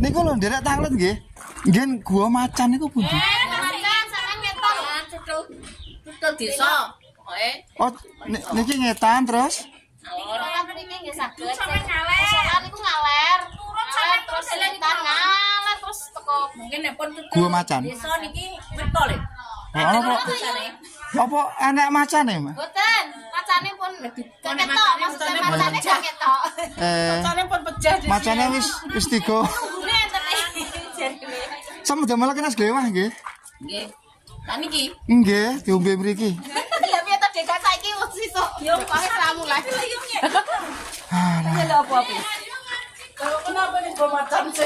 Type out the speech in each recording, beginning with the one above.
Niku lho nderek tanglet nggih. Nggih Gua Macan niku pundi? Macan sampean ngetok tutul desa. Oh, niki ngetan terus? Ora mriki nggih saged. Sampeyan ngaler. Soal niku ngaler. Turun sampeyan terus ngetan ngaler terus teko mungkin nepon tutul. Gua Macan. Desa niki betul. Apa enek macane, Mas? Mboten, macane pun ketok, maksudnya macane gak ketok. Macane pun pejah. Macane wis tiga. Nggih enten jarine. Sama damel kena glewah nggih. Nggih. Lah niki. Nggih, diombe mriki. Lah piye to Dek saiki wis sesuk. Yo kok ramu lah. Alah. Apa-apa. Kalau kenapa nih Gua Macan sih?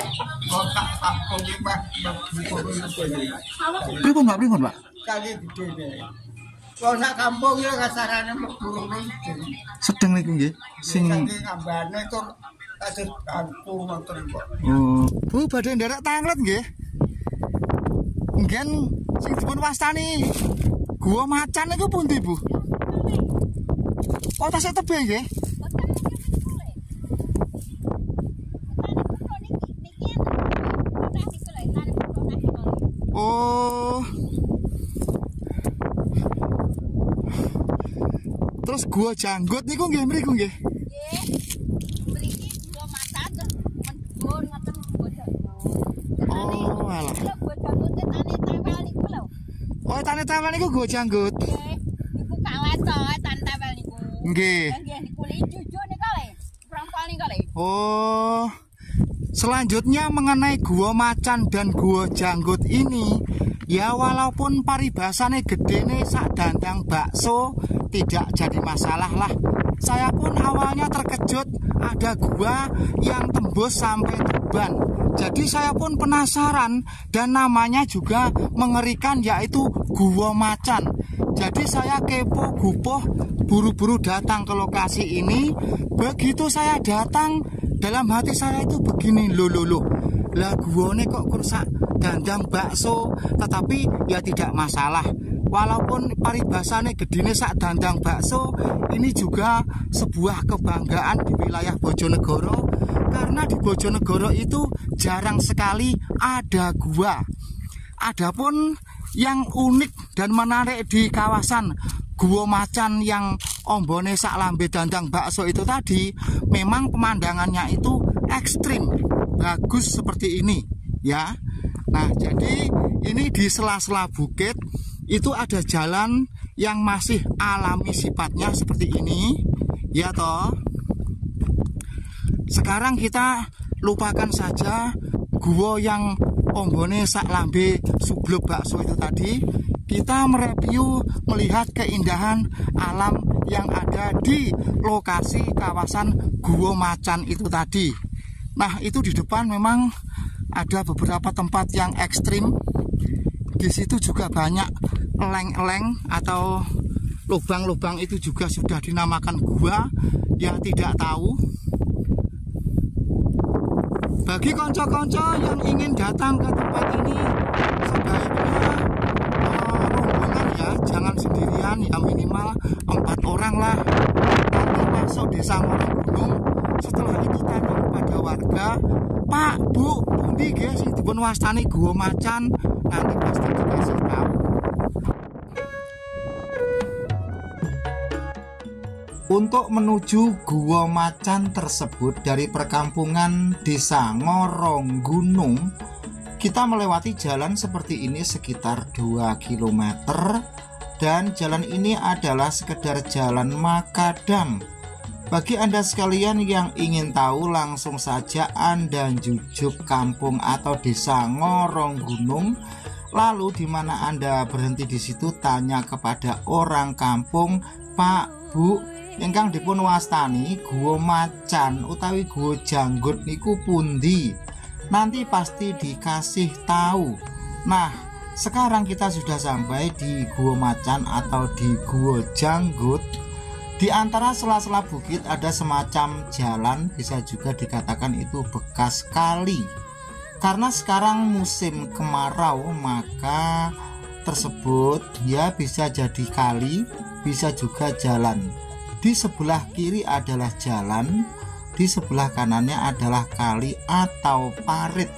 Pripun, Pak? Pripun, Pak? Kali gede deh. Kalau nak kampung ya kasarane mlebu Sedeng niku nggih. Sing ngambane itu ada kampung ngoten kok. Oh, Bu badhe nderek tanglet nggih. Ngen sing dipun wastani Gua Macan niku pundi, Bu? Oh, tasih tebih nggih. Oh. Terus Gua Janggut niku nggih mriku nggih. Nggih. Mriki Gua Macan terus mendur ngoten Gua Janggut. Oh, alah. Gua Janggut tane tempel niku lho. Oh, tane tempel niku Gua Janggut. Nggih. Niku kawet to tane tempel niku. Nggih. Nggih niku jujuk niku lho. Prampal niku lho. Oh. Selanjutnya mengenai Gua Macan dan Gua Janggut ini, ya walaupun paribasane gedene sak dandang bakso tidak jadi masalah lah. Saya pun awalnya terkejut ada gua yang tembus sampai Tuban. Jadi saya pun penasaran dan namanya juga mengerikan yaitu Gua Macan. Jadi saya kepo gupoh buru-buru datang ke lokasi ini. Begitu saya datang, dalam hati saya itu begini, loh. Lah guane kok kursak dandang bakso, tetapi ya tidak masalah. Walaupun paribasane gedine sak dandang bakso, ini juga sebuah kebanggaan di wilayah Bojonegoro. Karena di Bojonegoro itu jarang sekali ada gua. Adapun yang unik dan menarik di kawasan Gua Macan yang ombone sak lambe dandang bakso itu tadi, memang pemandangannya itu ekstrim, bagus seperti ini ya. Nah, jadi ini di sela-sela bukit itu ada jalan yang masih alami sifatnya seperti ini ya toh. Sekarang kita lupakan saja gua yang ombone sak lambe subluk bakso itu tadi. Kita mereview melihat keindahan alam yang ada di lokasi kawasan Gua Macan itu tadi. Nah, itu di depan memang ada beberapa tempat yang ekstrim. Di situ juga banyak eleng-eleng atau lubang-lubang, itu juga sudah dinamakan gua, yang tidak tahu. Bagi konco-konco yang ingin datang ke tempat ini, sebaiknya rombongan ya, jangan sendirian, ya minimal 4 orang lah. Nanti masuk desa Ngoronggunung, setelah itu tanya kepada warga, Pak, Bu, pundi nggih sing dipun wastani Gua Macan, nanti pasti dikasih tahu. Untuk menuju Gua Macan tersebut dari perkampungan desa Ngoronggunung, kita melewati jalan seperti ini sekitar 2 km, dan jalan ini adalah sekedar jalan makadam. Bagi Anda sekalian yang ingin tahu, langsung saja Anda jujuk kampung atau desa Ngoronggunung, lalu di mana Anda berhenti di situ, tanya kepada orang kampung, Pak, Bu, ingkang dipun wastani Gua Macan utawi Gua Janggut niku pundi? Nanti pasti dikasih tahu. Nah, sekarang kita sudah sampai di Gua Macan atau di Gua Janggut. Di antara sela-sela bukit ada semacam jalan, bisa juga dikatakan itu bekas kali. Karena sekarang musim kemarau, maka tersebut ya bisa jadi kali, bisa juga jalan. Di sebelah kiri adalah jalan, di sebelah kanannya adalah kali atau parit.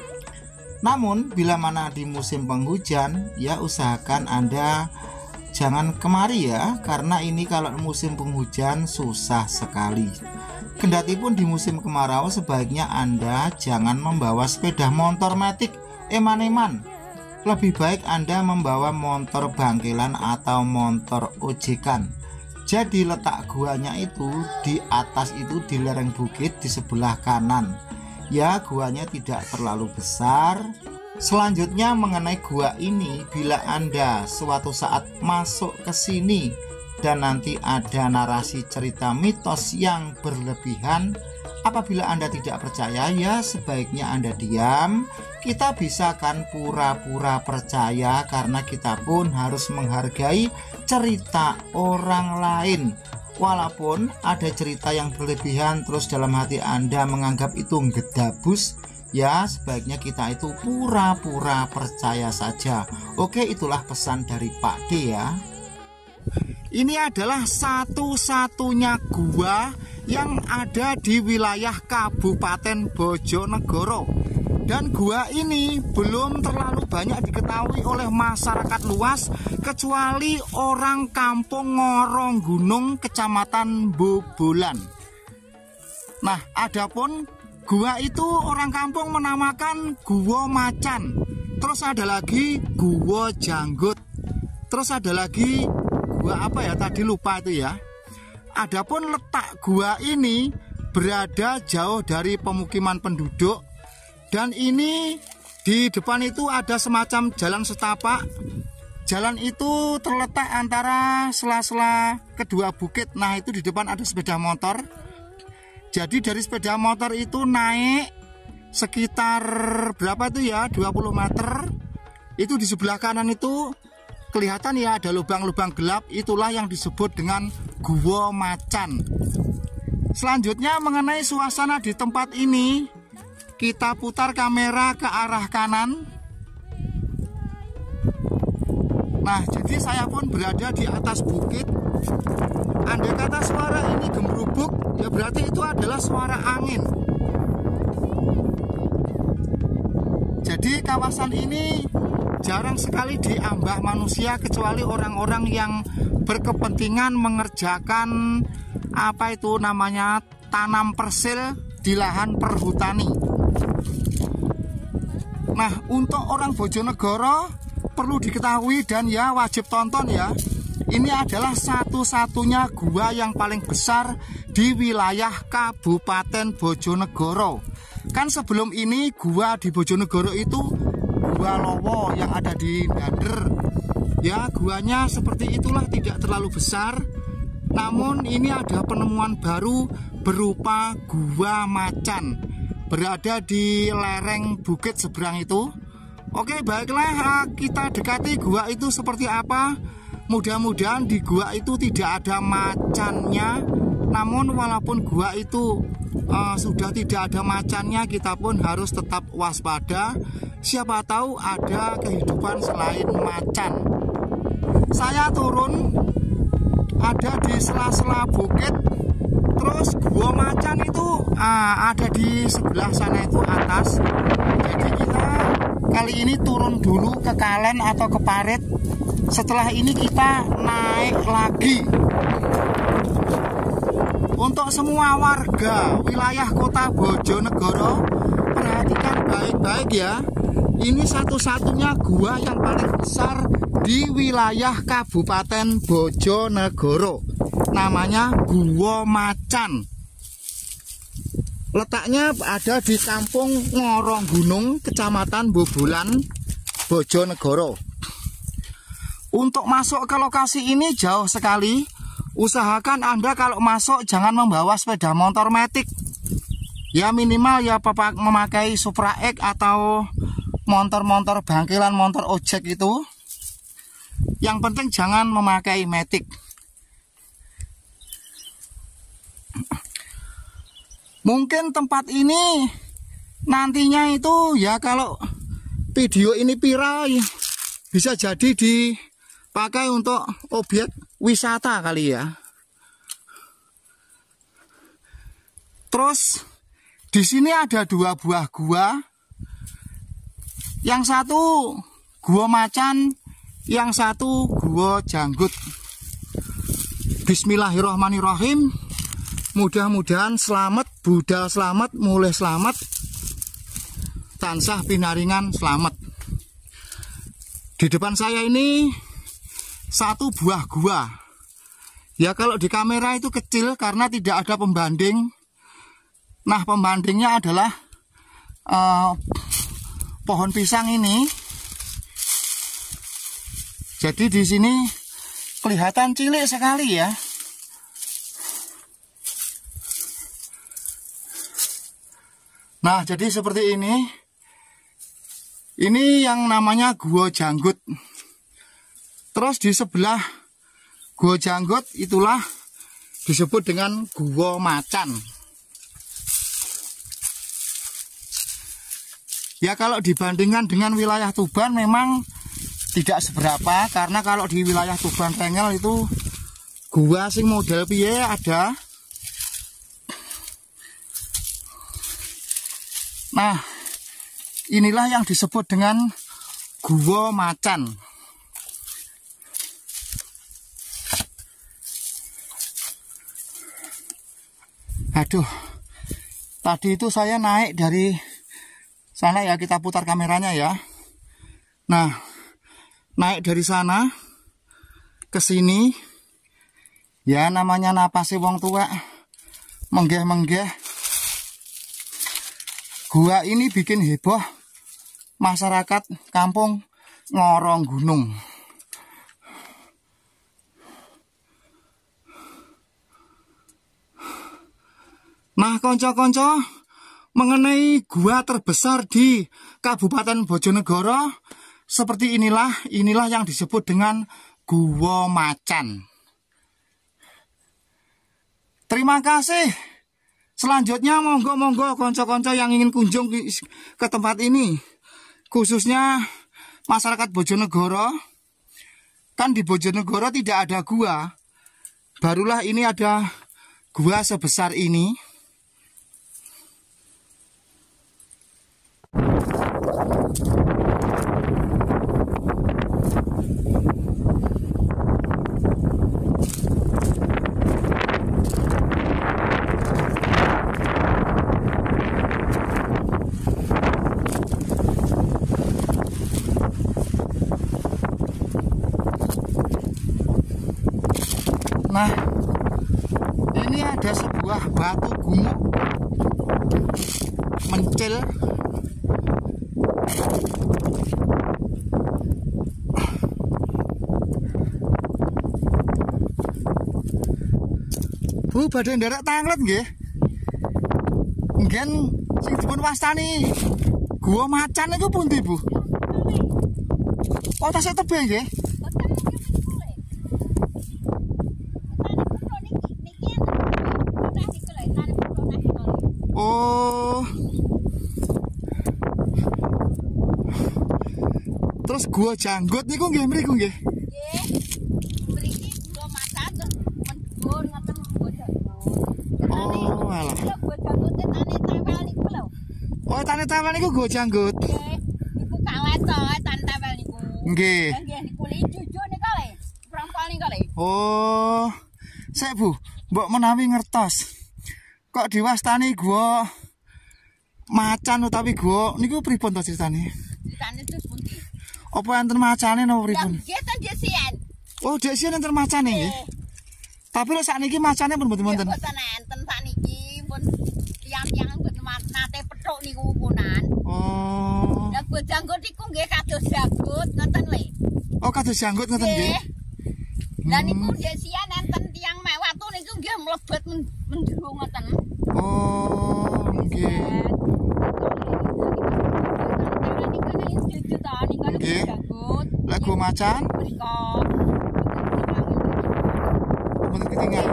Namun bila mana di musim penghujan, ya usahakan Anda jangan kemari ya, karena ini kalau musim penghujan susah sekali. Kendati pun di musim kemarau, sebaiknya Anda jangan membawa sepeda motor matic eman-eman. Lebih baik Anda membawa motor bangkelan atau motor ojekan. Jadi letak guanya itu di atas, itu di lereng bukit di sebelah kanan. Ya, guanya tidak terlalu besar. Selanjutnya mengenai gua ini, bila Anda suatu saat masuk ke sini dan nanti ada narasi cerita mitos yang berlebihan, apabila Anda tidak percaya, ya sebaiknya Anda diam. Kita bisa kan pura-pura percaya, karena kita pun harus menghargai cerita orang lain. Walaupun ada cerita yang berlebihan terus dalam hati Anda menganggap itu ngedabus, ya sebaiknya kita itu pura-pura percaya saja. Oke, itulah pesan dari Pak D ya. Ini adalah satu-satunya gua yang ada di wilayah Kabupaten Bojonegoro. Dan gua ini belum terlalu banyak diketahui oleh masyarakat luas, kecuali orang kampung Ngorong Gunung, Kecamatan Bobolan. Nah, adapun gua itu orang kampung menamakan Gua Macan. Terus ada lagi Gua Janggut. Terus ada lagi gua apa ya, tadi lupa itu ya. Adapun letak gua ini berada jauh dari pemukiman penduduk. Dan ini di depan itu ada semacam jalan setapak. Jalan itu terletak antara sela-sela kedua bukit. Nah, itu di depan ada sepeda motor. Jadi dari sepeda motor itu naik sekitar berapa itu ya, 20 meter. Itu di sebelah kanan itu kelihatan ya ada lubang-lubang gelap. Itulah yang disebut dengan Gua Macan. Selanjutnya mengenai suasana di tempat ini, kita putar kamera ke arah kanan. Nah, jadi saya pun berada di atas bukit. Andai kata suara ini gembrubuk, ya berarti itu adalah suara angin. Jadi kawasan ini jarang sekali diambah manusia, kecuali orang-orang yang berkepentingan mengerjakan apa itu namanya, tanam persil di lahan perhutani. Nah, untuk orang Bojonegoro perlu diketahui dan ya wajib tonton ya. Ini adalah satu-satunya gua yang paling besar di wilayah Kabupaten Bojonegoro. Kan sebelum ini gua di Bojonegoro itu Gua Lowo yang ada di Dander. Ya, guanya seperti itulah, tidak terlalu besar. Namun ini ada penemuan baru berupa Gua Macan, berada di lereng bukit seberang itu. Oke, baiklah, kita dekati gua itu seperti apa. Mudah-mudahan di gua itu tidak ada macannya. Namun walaupun gua itu sudah tidak ada macannya, kita pun harus tetap waspada. Siapa tahu ada kehidupan selain macan. Saya turun, ada di sela-sela bukit. Terus Gua Macan itu ada di sebelah sana itu atas. Jadi kita kali ini turun dulu ke Kalen atau ke Parit. Setelah ini kita naik lagi. Untuk semua warga wilayah kota Bojonegoro, perhatikan baik-baik ya. Ini satu-satunya gua yang paling besar di wilayah Kabupaten Bojonegoro. Namanya Gua Macan. Letaknya ada di kampung Ngorong Gunung, Kecamatan Bobolan, Bojonegoro. Untuk masuk ke lokasi ini jauh sekali. Usahakan Anda kalau masuk jangan membawa sepeda motor matic. Ya minimal ya memakai Supra X atau motor-motor bangkilan, motor ojek itu. Yang penting jangan memakai matic. Mungkin tempat ini nantinya itu ya kalau video ini viral ya, bisa jadi dipakai untuk objek wisata kali ya. Terus di sini ada 2 buah gua. Yang satu gua macan, yang satu gua janggut. Bismillahirrahmanirrahim. Mudah-mudahan selamat, budal selamat, mulih selamat, tansah pinaringan selamat. Di depan saya ini 1 buah gua. Ya kalau di kamera itu kecil karena tidak ada pembanding. Nah, pembandingnya adalah pohon pisang ini. Jadi di sini kelihatan cilik sekali ya. Nah, jadi seperti ini. Ini yang namanya gua janggut. Terus di sebelah gua janggut itulah disebut dengan gua macan. Ya kalau dibandingkan dengan wilayah Tuban memang tidak seberapa, karena kalau di wilayah Tuban Rengel itu gua sing model piye ada. Nah, inilah yang disebut dengan gua macan. Aduh, tadi itu saya naik dari sana ya, kita putar kameranya ya. Nah, naik dari sana ke sini. Ya namanya napasi wong tua, menggeh-menggeh. Gua ini bikin heboh masyarakat kampung Ngorong Gunung. Nah, konco-konco, mengenai gua terbesar di Kabupaten Bojonegoro seperti inilah yang disebut dengan gua macan. Terima kasih. Selanjutnya monggo konco-konco yang ingin kunjung ke tempat ini, khususnya masyarakat Bojonegoro. Kan di Bojonegoro tidak ada gua. Barulah ini ada gua sebesar ini. Nah, ini ada sebuah batu gumuk mencil. Bu, badhe nderek tanglet nggih. Ngen sing dipun wastani gua macan niku pundi, Bu? Oh, tasik tebih nggih. Oh. Terus gua janggut niku nggih mriku nggih. Nggih. Mriki gua macan mendur ngoten gua janggut. Oh, alah. Gua janggut tane tewel niku lho. Oh, tane tewel niku gua janggut. Nggih. Niku kalet to tane tewel niku. Nggih. Nggih niku li jujuk niku le. Prangkol niku le. Oh. Sik, Bu, mbok menawi ngertos. Kok diwastani gua macan utawi gua niku pripun to ceritane? Ceritane terus pundi? Apa enten macane napa pripun? Nggih ten desian. Oh, desian enten macane nggih. Tapi lek sakniki macane pun mboten wonten. Mboten enten sakniki pun tiyang-tiyang mboten nate pethuk niku punan. Oh. Lah gua janggut iku nggih kados janggut ngoten le. Oh, kados janggut ngoten nggih. Lah niku desian enten tiyang mewatu niku nggih mlebet menjero ngoten. Oh, nggih. Nggih. Lek gua macan mboten ketinggal.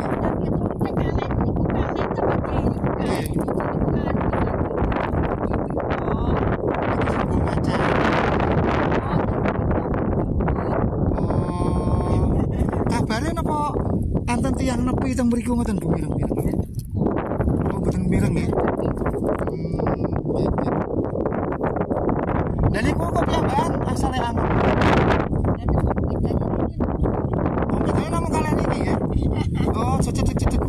Gua macan. Oh. Kabare napa enten tiyang nepi teng mriku ngoten Bu pirang-pirang? Oh, mboten mireng nggih. Dan iku kok piyambakan asale angon. Oh, bedanya namung kalian iki ya. Oh, cecek-cecek